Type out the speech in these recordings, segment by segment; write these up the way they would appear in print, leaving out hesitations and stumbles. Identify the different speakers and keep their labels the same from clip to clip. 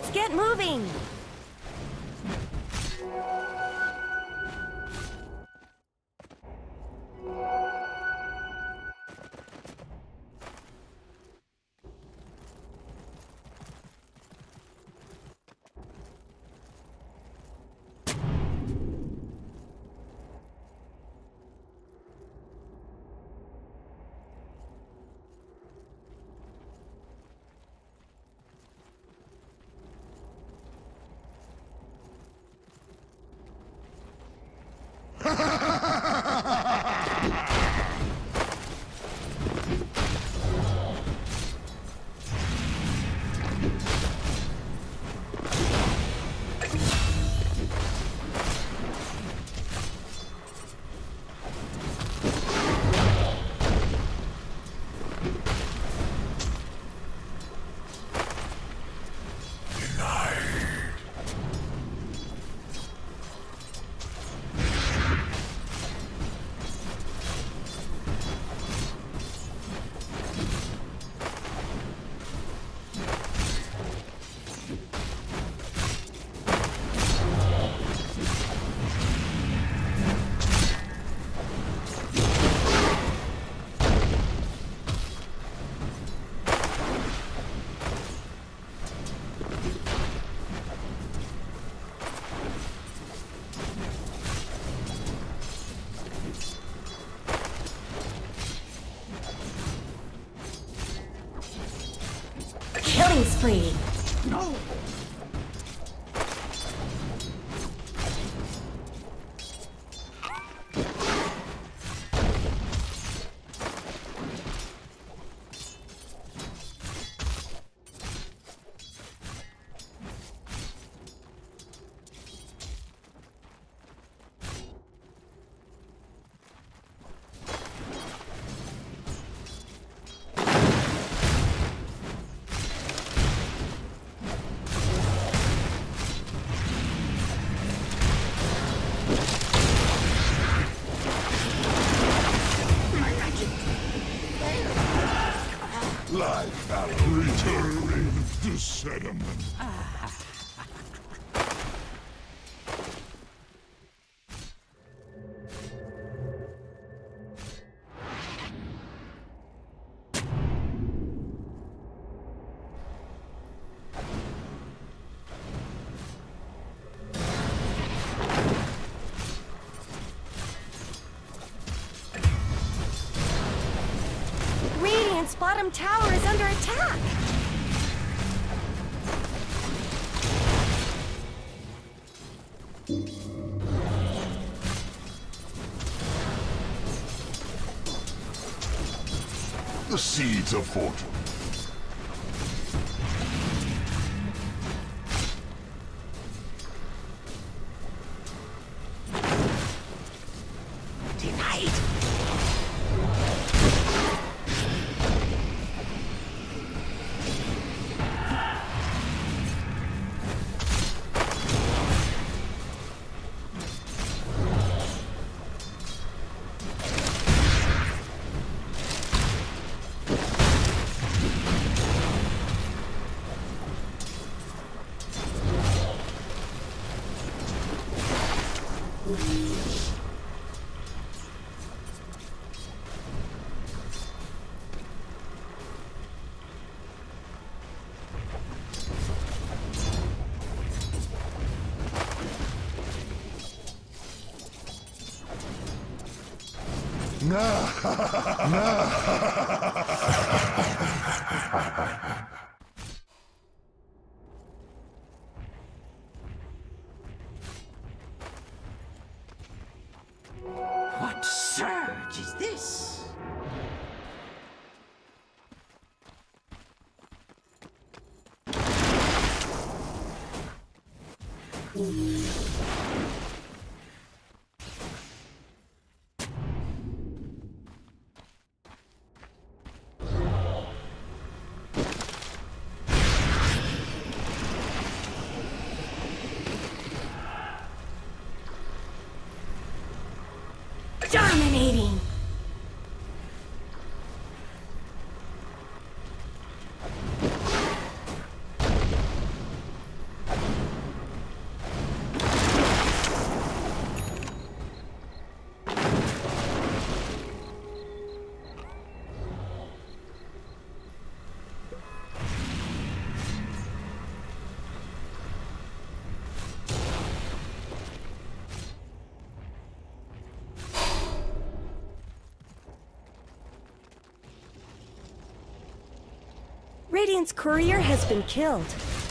Speaker 1: Let's get moving! Killing spree!
Speaker 2: No!
Speaker 3: Like that returning to sediment.
Speaker 1: Radiant's bottom tower is under attack!
Speaker 3: The seeds of fortune.
Speaker 2: What surge is this?
Speaker 1: Dominating! Radiant's courier has been killed.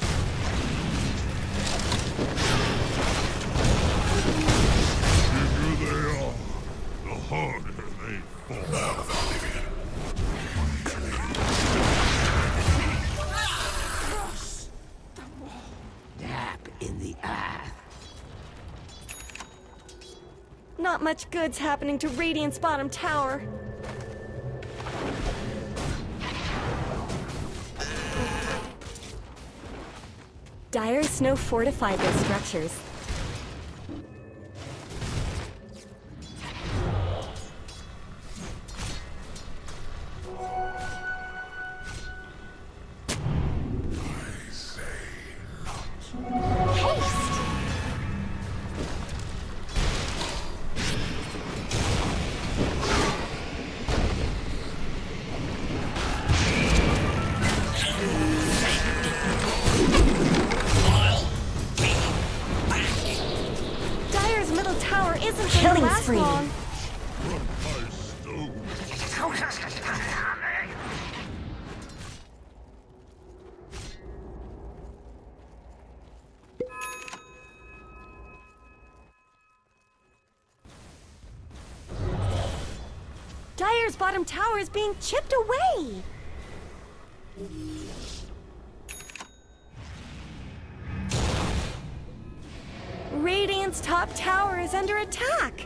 Speaker 3: The bigger they are, the harder they fall. Now of Oblivion.
Speaker 2: Cross the wall. Dab in the eye.
Speaker 1: Not much good's happening to Radiant's bottom tower. Dire Snow fortified their structures. Dire's middle tower isn't going to
Speaker 4: Killing
Speaker 1: last
Speaker 4: spree.
Speaker 1: long. Dire's bottom tower is being chipped away. Radiant's top tower is under attack.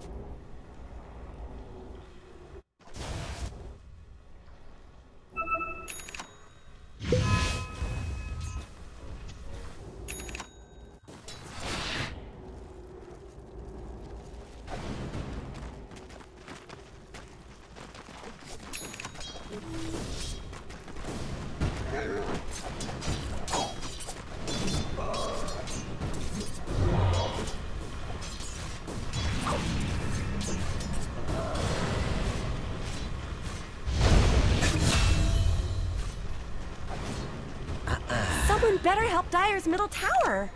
Speaker 1: Someone better help Dire's middle tower.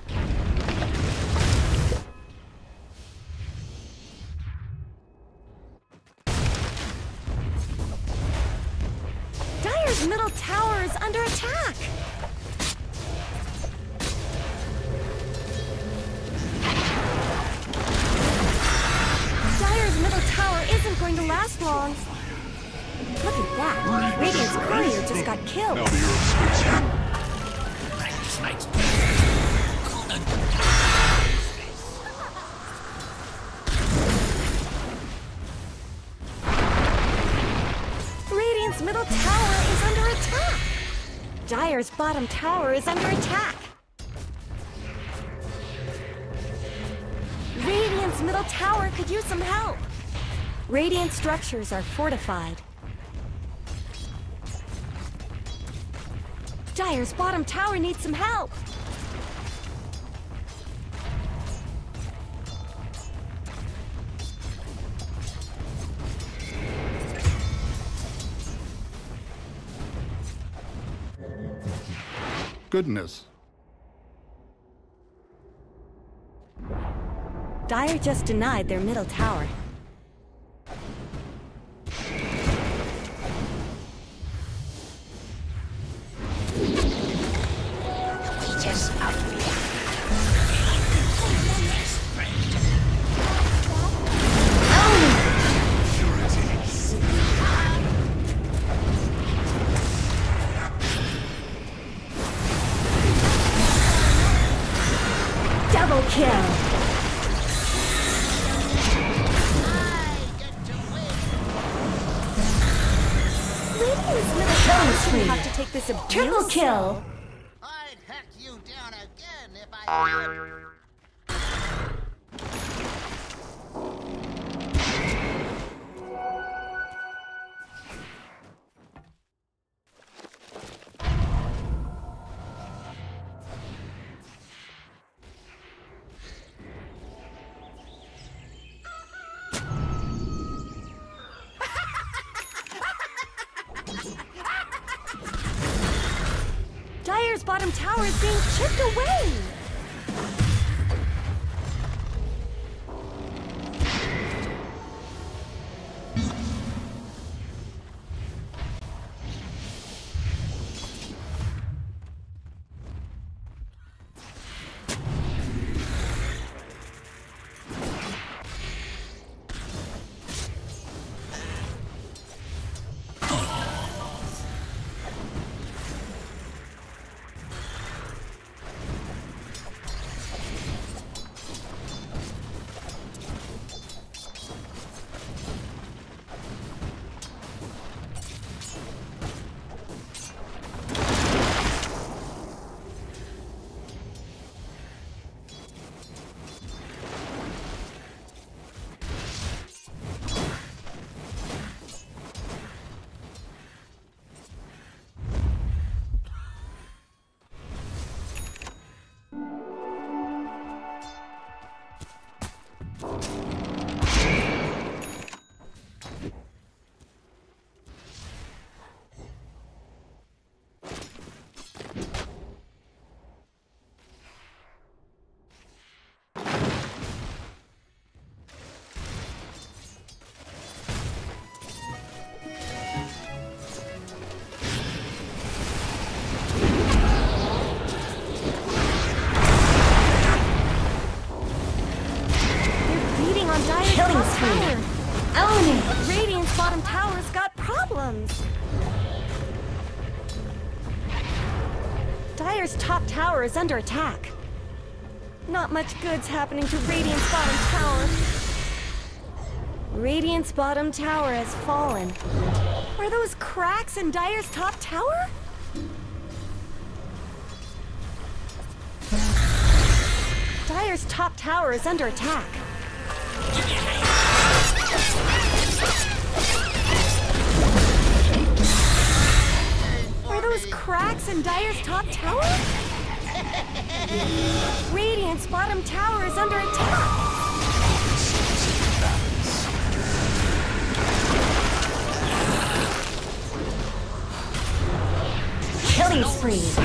Speaker 1: Dire's middle tower is under attack. Dire's middle tower isn't going to last long. Look at that. Radiant's courier just got killed.
Speaker 3: Now the Earth splits.
Speaker 1: Radiant's middle tower is under attack. Dire's bottom tower is under attack. Radiant's middle tower could use some help. Radiant structures are fortified. Dire's bottom tower needs some help.
Speaker 5: Goodness.
Speaker 1: Dire just denied their middle tower.
Speaker 2: Just out of here.
Speaker 1: Double kill. Radiant's middle tower shouldn't have to take this abuse.
Speaker 4: Triple kill.
Speaker 6: I'd hack you down again if I could.
Speaker 1: Dire's bottom tower is being chipped away. Dire's top tower is under attack. Not much good's happening to Radiant's bottom tower. Radiant's bottom tower has fallen. Are those cracks in Dire's top tower? Dire's top tower is under attack. Are those cracks in Dire's top tower? Radiant's bottom tower is under attack. Killing spree.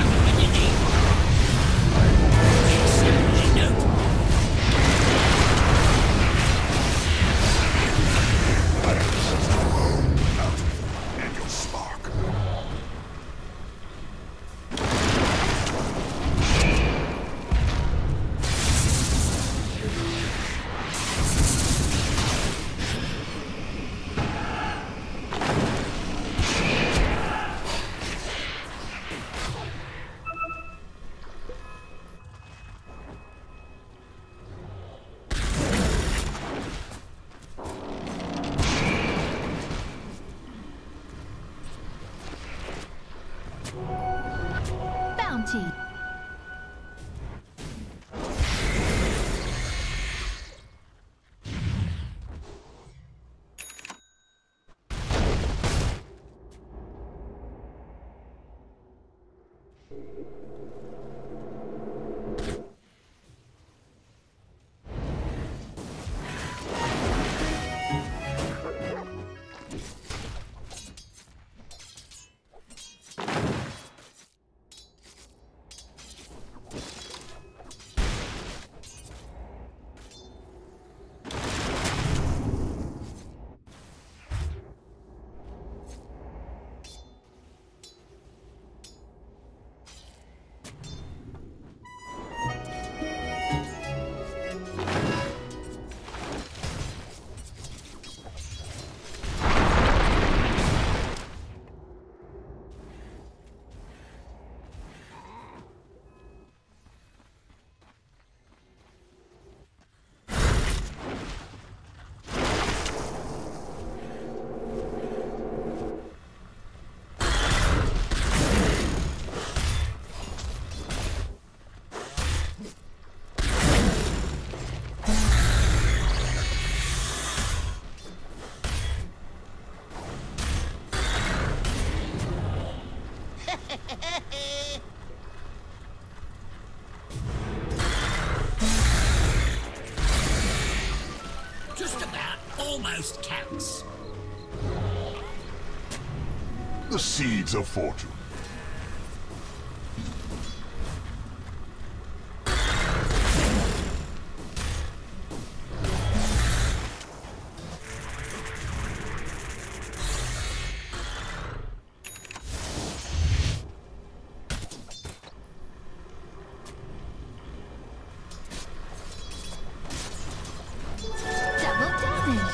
Speaker 4: Bounty.
Speaker 2: Just about almost counts.
Speaker 3: The seeds of fortune.
Speaker 4: Double damage.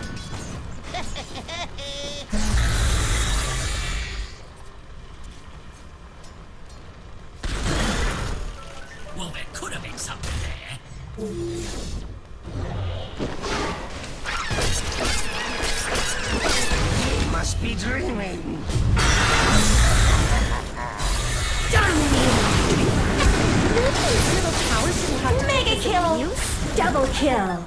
Speaker 2: Well, there could have been something there.
Speaker 6: Must be dreaming.
Speaker 1: Mega kill! Double kill!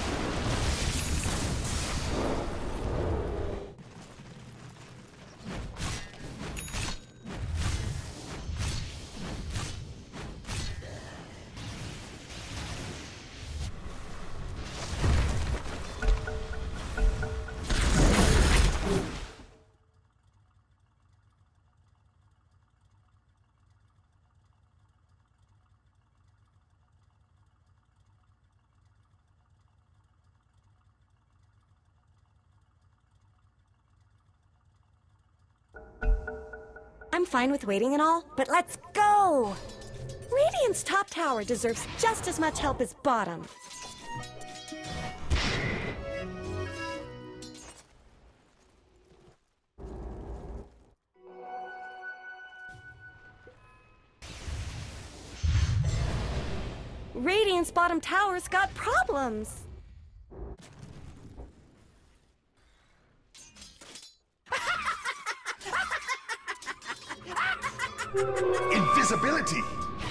Speaker 1: I'm fine with waiting and all, but let's go! Radiant's top tower deserves just as much help as bottom. Radiant's bottom tower's got problems.
Speaker 5: Invisibility!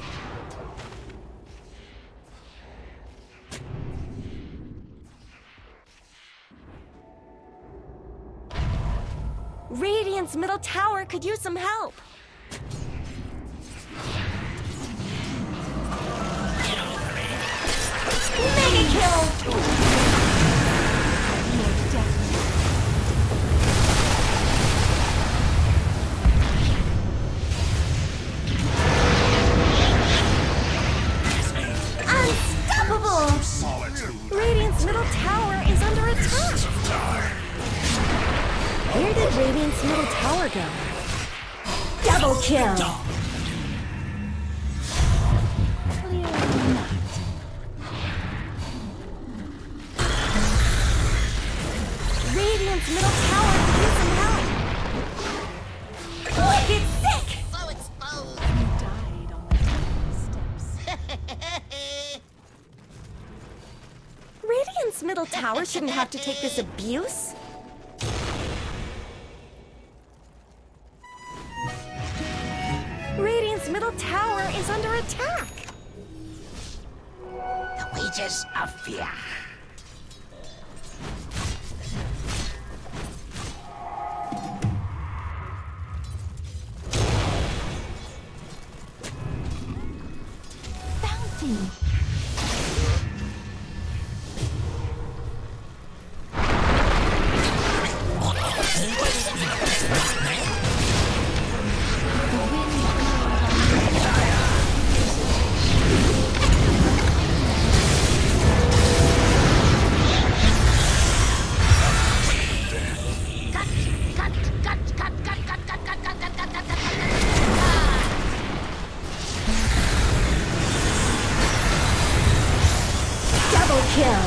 Speaker 1: Radiant's middle tower could use some help. Mega kill! Unstoppable!
Speaker 5: Solitude.
Speaker 1: Radiant's middle tower is under attack. Where did Radiant's middle tower go? Double kill! Radiant's middle tower could use some help. Wicked sick!
Speaker 6: So exposed.
Speaker 4: Died on the steps.
Speaker 1: Radiant's middle tower shouldn't have to take this abuse. Radiant's middle tower is under attack.
Speaker 2: The wages of fear.
Speaker 4: Bounty.
Speaker 1: Double kill.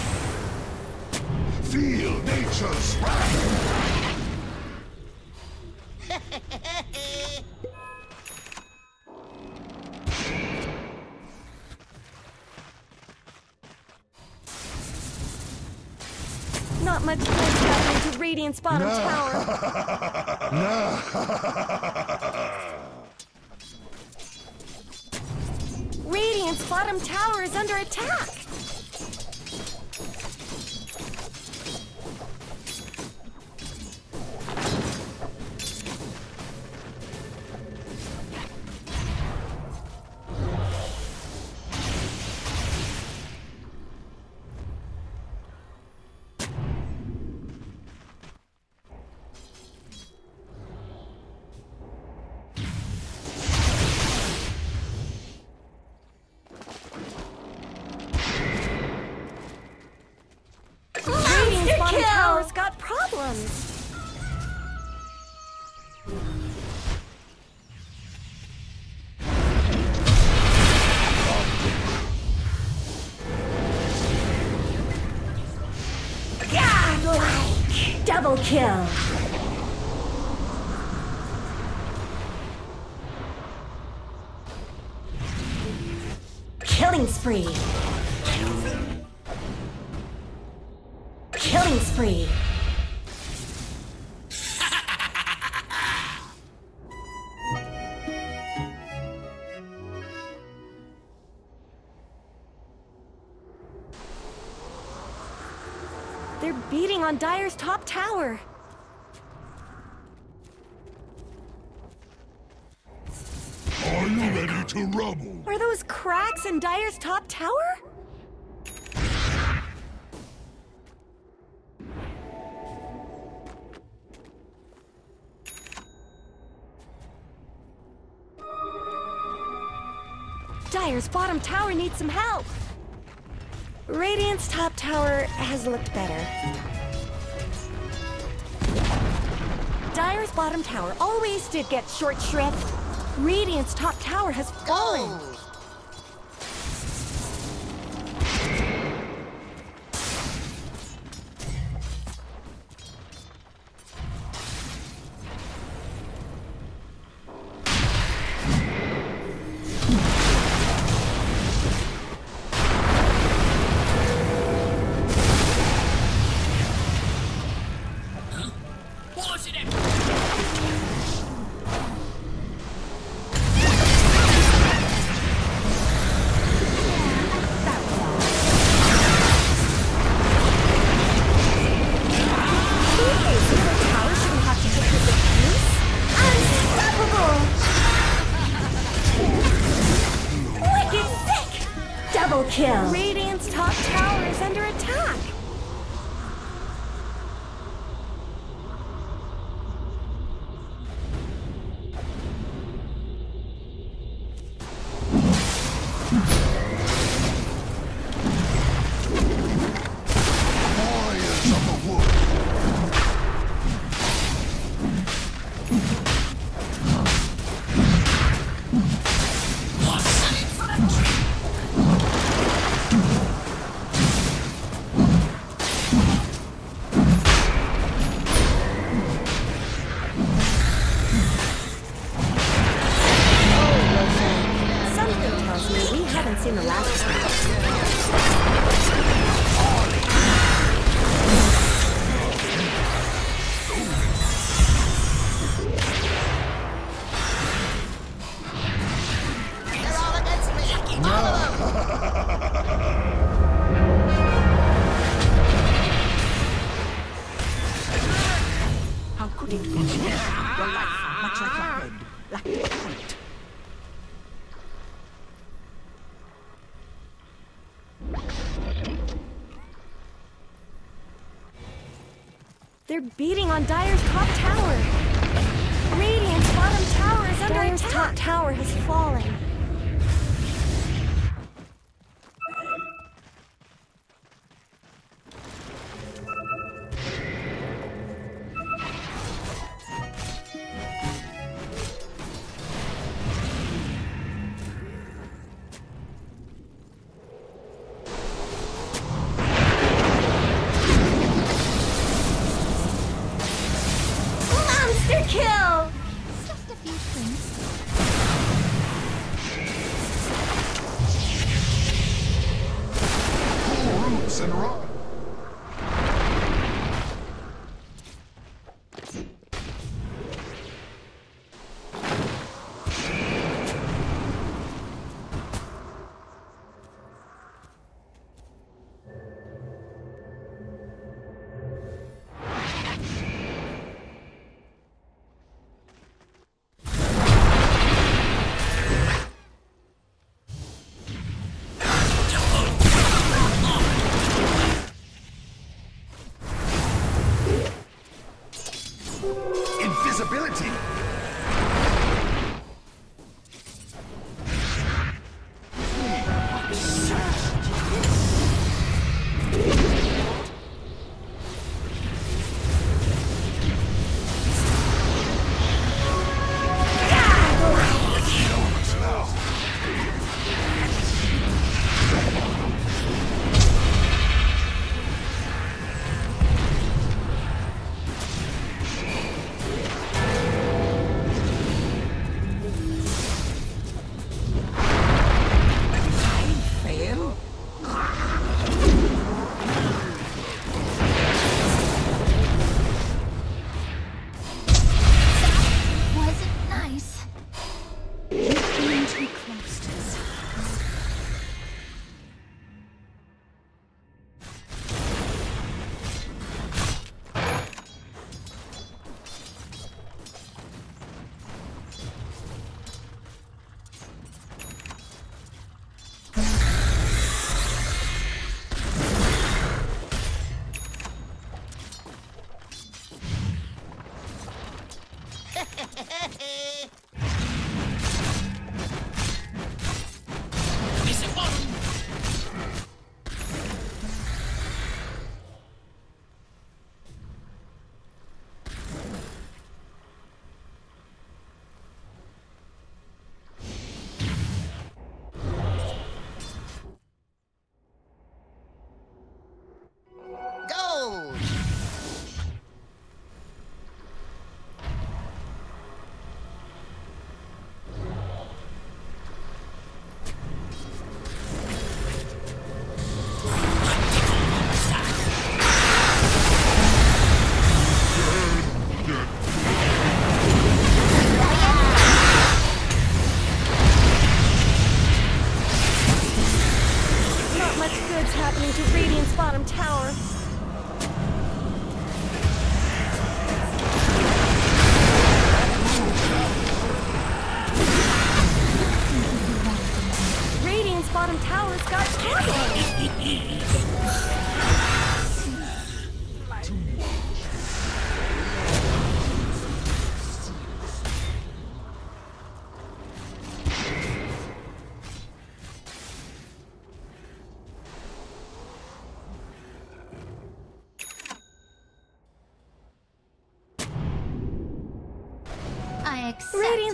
Speaker 5: Feel nature's wrath.
Speaker 1: Not much good happening to Radiant's bottom tower. Radiant's bottom tower is under attack. Radiant's bottom tower's got problems. Godlike! Double kill. Killing spree. Killing spree. They're beating on Dire's top tower.
Speaker 3: Are you ready to rumble?
Speaker 1: Are those cracks in Dire's top tower? Dire's bottom tower needs some help. Radiant's top tower has looked better. Dire's bottom tower always did get short shrift. Radiant's top tower has fallen.
Speaker 6: Gold.
Speaker 1: Double kill! Radiant's top tower is under attack!
Speaker 5: Warriors of the wood.
Speaker 1: Something tells me we haven't seen the last of her.
Speaker 6: They're all against me. All of them.
Speaker 2: How could it be? Your life, much like your head, like a kite.
Speaker 1: They're beating on Dire's top tower. Radiant's bottom tower is under attack. Dire's top tower has fallen. Monster kill!
Speaker 4: Just a few things.
Speaker 5: Pull roots and run. Invisibility. Elements now.
Speaker 2: Fail?
Speaker 4: Wasn't nice. You've been too close to the surface.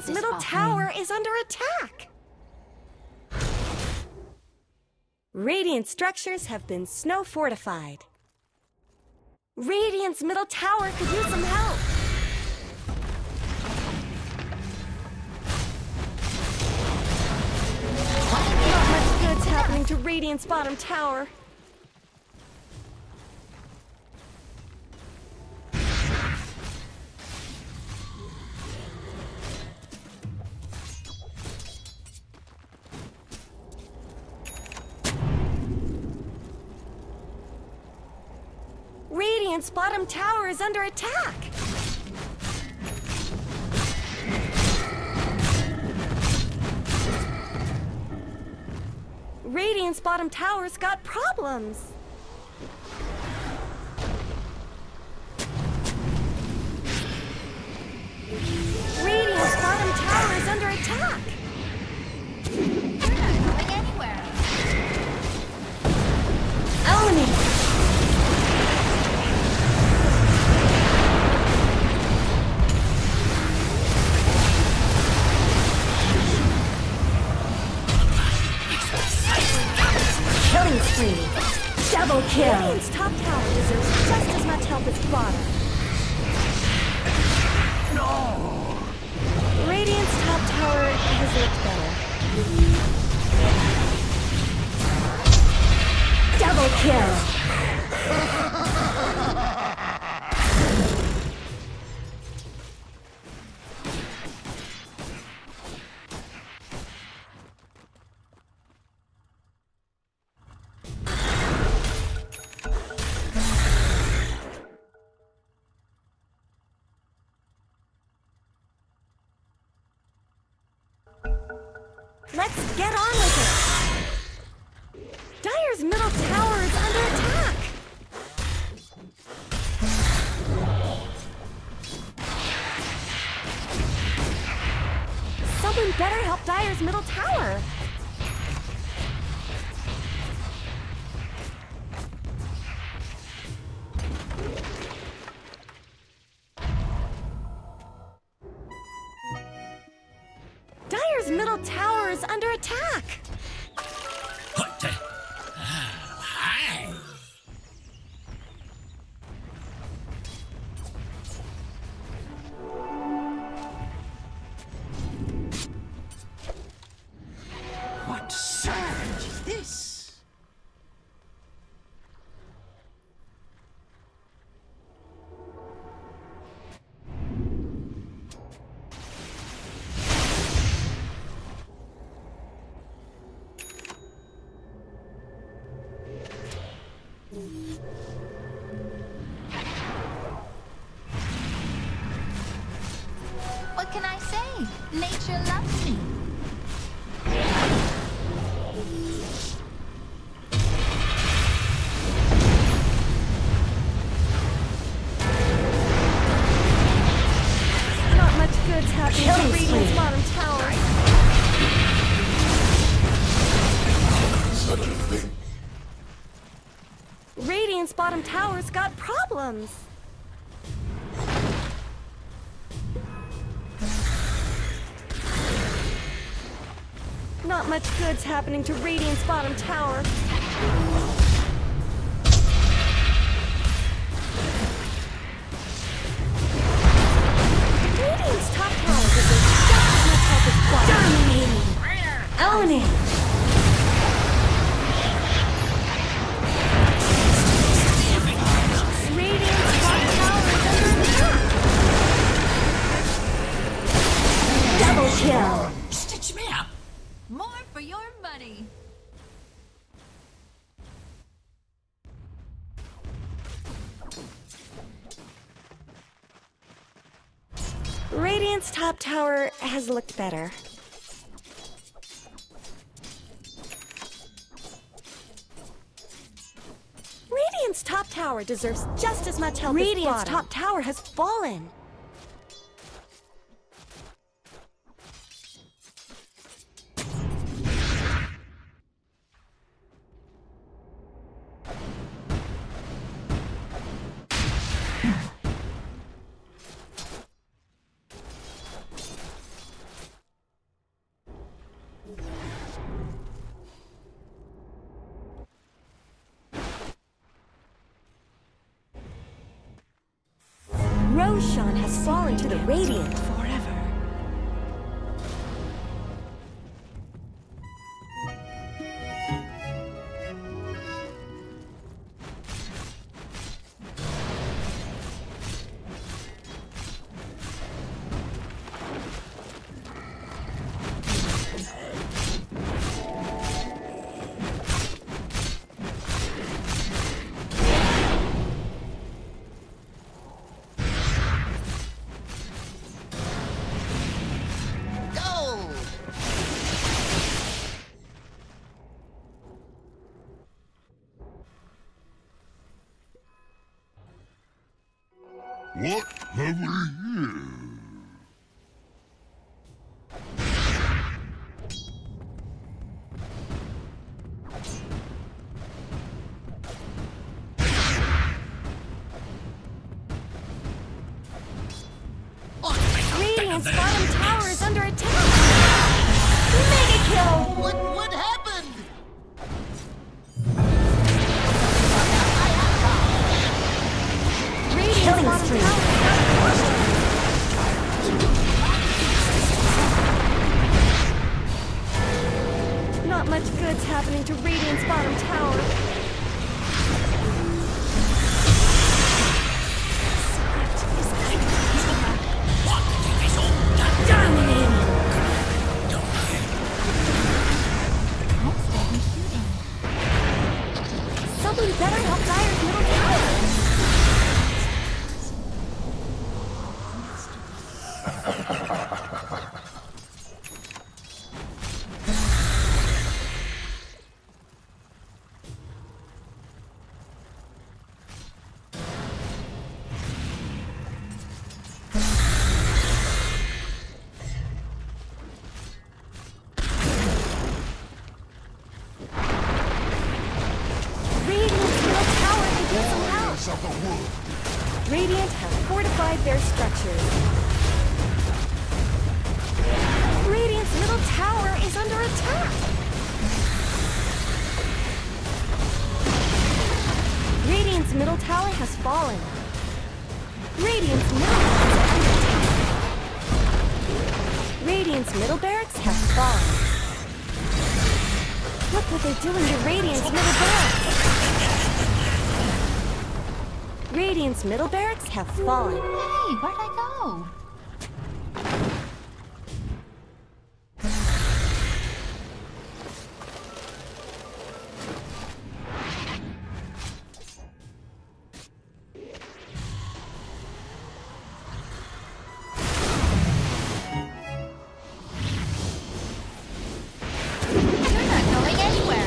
Speaker 1: Radiant's middle tower is under attack. Radiant structures have been snow fortified. Radiant's middle tower could use some help. Not much good's happening to Radiant's bottom tower. Radiant's bottom tower is under attack. Radiant's bottom tower's got problems. Radiant's bottom tower is under attack.
Speaker 4: You're not going anywhere.
Speaker 1: Element. Killing spree. Double kill. Radiant's top tower deserves just as much help as bottom. No. Radiant's top tower has looked better. Double kill. Let's get on with it! Dire's middle tower is under attack! Someone better help Dire's middle tower! Dire's middle tower is under attack!
Speaker 2: What surge is this?
Speaker 4: What can I say? Nature loves me.
Speaker 1: Not much good's happening to Radiant's bottom tower.
Speaker 5: Such a thing.
Speaker 1: Radiant's bottom tower's got problems. Not much good's happening to Radiant's bottom tower. Radiant's top tower deserves just as much help as bottom. Dominating! Element! Radiant's top tower is under attack! Double kill!
Speaker 2: Stitch me up.
Speaker 4: More for your money.
Speaker 1: Radiant's top tower has looked better. Radiant's top tower deserves just as much help as bottom. Radiant's top tower has fallen. fallen to the Radiant forever.
Speaker 3: What have we here?
Speaker 1: Radiant's bottom tower is under attack! Mega kill!
Speaker 6: What happened?
Speaker 1: Radiant's bottom tower is under Not much good's happening to Radiant's bottom tower. Someone better help Dire's middle tower!
Speaker 5: Of the wood.
Speaker 1: Radiant have fortified their structures. Radiant's middle tower is under attack. Radiant's middle tower has fallen. Radiant's middle tower is under attack. Radiant's middle barracks have fallen. Look what they're doing to Radiant's middle barracks. Radiant's middle barracks have fallen.
Speaker 4: Hey, where'd I go? You're not going anywhere.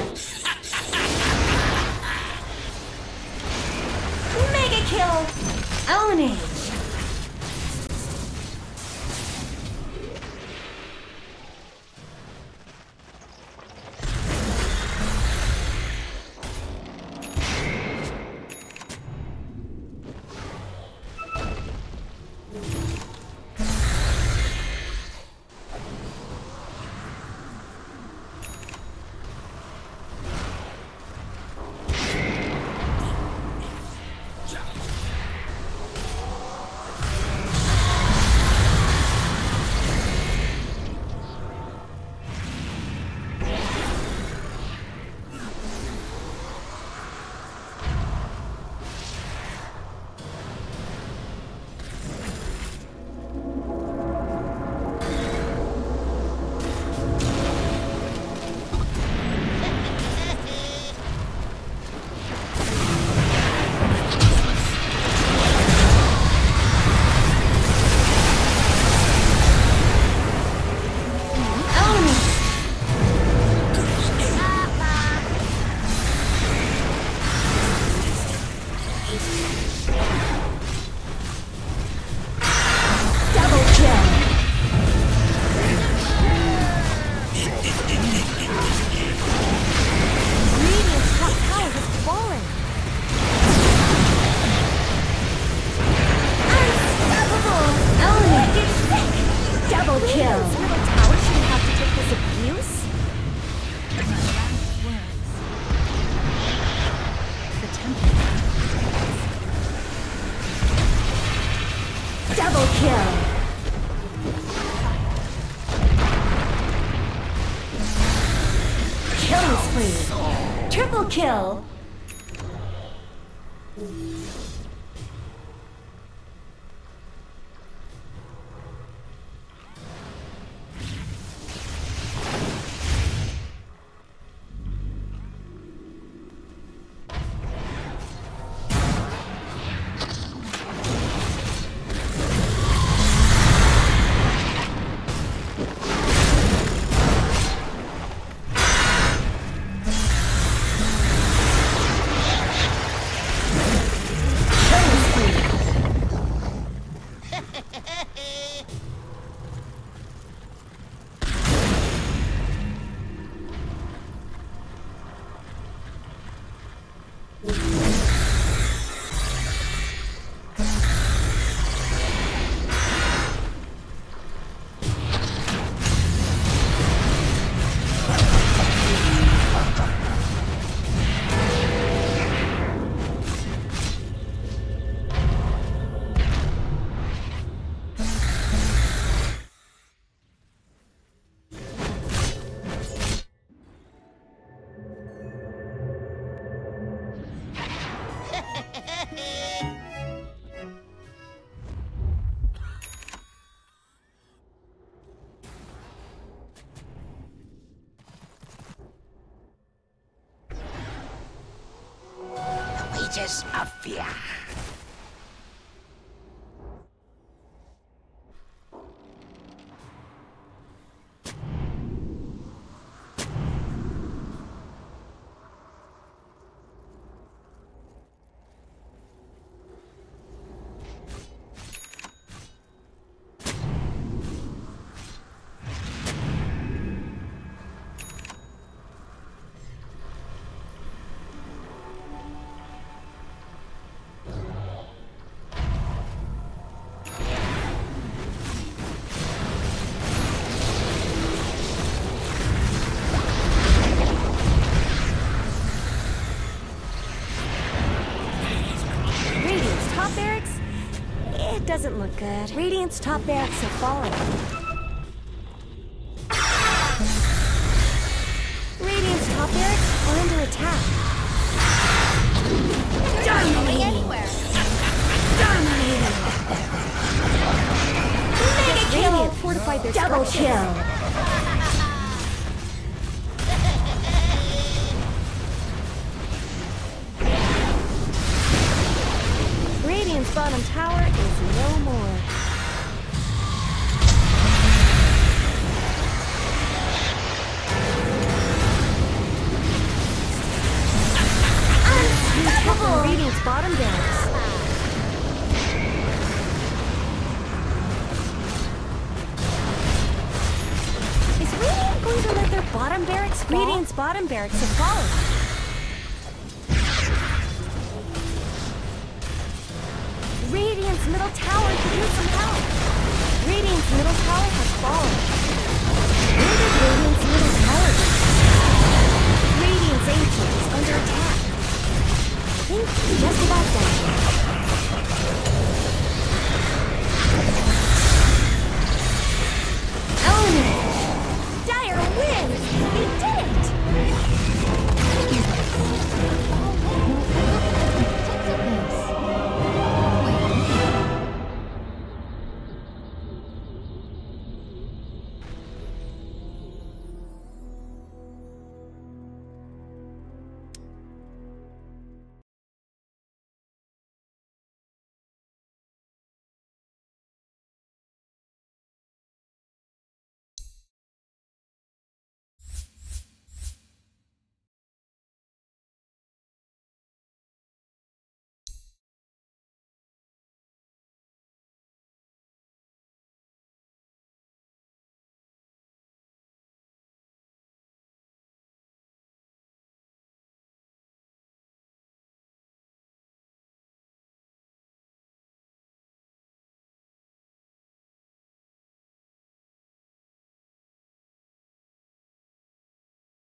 Speaker 1: Mega kill! Ownage! spree. Triple kill.
Speaker 2: Wages of fear.
Speaker 1: Doesn't look good. Radiant's top barracks have fallen. Radiant's top barracks are under attack.
Speaker 4: Dominating anywhere.
Speaker 1: Dominating. Mega kill. Radiant fortified their double kill. Radiant's bottom tower is no more. Unstoppable! Radiant's bottom barracks. Is Radiant going to let their bottom barracks fall? Radiant's bottom barracks have fallen. Radiant's middle tower could use some help. Radiant's middle tower has fallen.